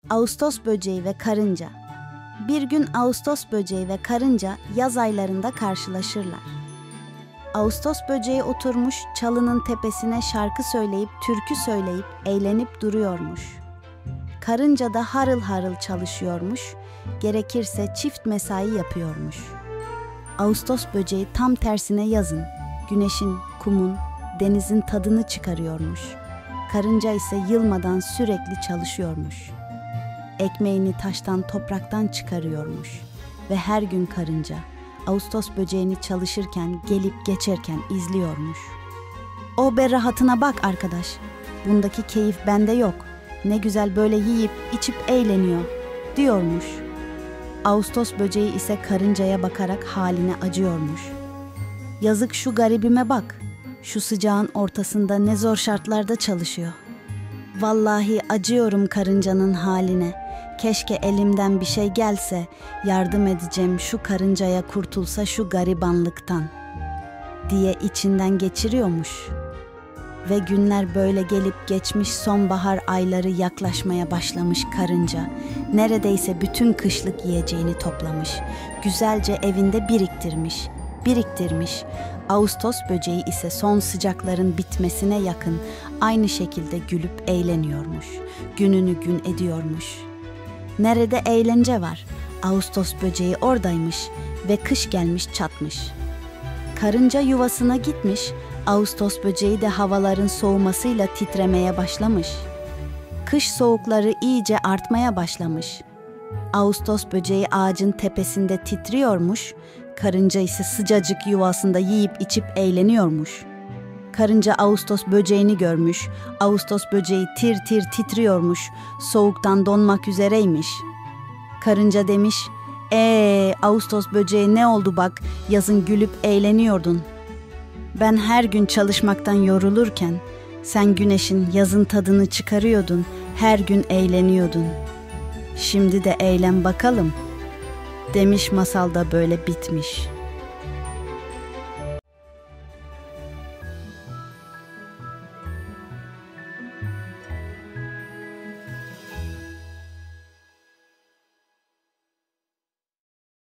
Ağustos böceği ve karınca. Bir gün Ağustos böceği ve karınca yaz aylarında karşılaşırlar. Ağustos böceği oturmuş çalının tepesine şarkı söyleyip, türkü söyleyip, eğlenip duruyormuş. Karınca da harıl harıl çalışıyormuş, gerekirse çift mesai yapıyormuş. Ağustos böceği tam tersine yazın, güneşin, kumun, denizin tadını çıkarıyormuş. Karınca ise yılmadan sürekli çalışıyormuş. Ekmeğini taştan, topraktan çıkarıyormuş. Ve her gün karınca, Ağustos böceğini çalışırken, gelip geçerken izliyormuş. "O be rahatına bak arkadaş, bundaki keyif bende yok. Ne güzel böyle yiyip içip eğleniyor," diyormuş. Ağustos böceği ise karıncaya bakarak haline acıyormuş. "Yazık şu garibime bak, şu sıcağın ortasında ne zor şartlarda çalışıyor. Vallahi acıyorum karıncanın haline. Keşke elimden bir şey gelse, yardım edeceğim şu karıncaya kurtulsa şu garibanlıktan," diye içinden geçiriyormuş. Ve günler böyle gelip geçmiş, sonbahar ayları yaklaşmaya başlamış karınca. Neredeyse bütün kışlık yiyeceğini toplamış. Güzelce evinde biriktirmiş. Ağustos böceği ise son sıcakların bitmesine yakın aynı şekilde gülüp eğleniyormuş. Gününü gün ediyormuş. Nerede eğlence var? Ağustos böceği oradaymış ve kış gelmiş çatmış. Karınca yuvasına gitmiş, Ağustos böceği de havaların soğumasıyla titremeye başlamış. Kış soğukları iyice artmaya başlamış. Ağustos böceği ağacın tepesinde titriyormuş, karınca ise sıcacık yuvasında yiyip içip eğleniyormuş. Karınca Ağustos böceğini görmüş, Ağustos böceği tir tir titriyormuş, soğuktan donmak üzereymiş. Karınca demiş, Ağustos böceği ne oldu bak, yazın gülüp eğleniyordun. Ben her gün çalışmaktan yorulurken, sen güneşin yazın tadını çıkarıyordun, her gün eğleniyordun. Şimdi de eğlen bakalım," demiş, masal da böyle bitmiş.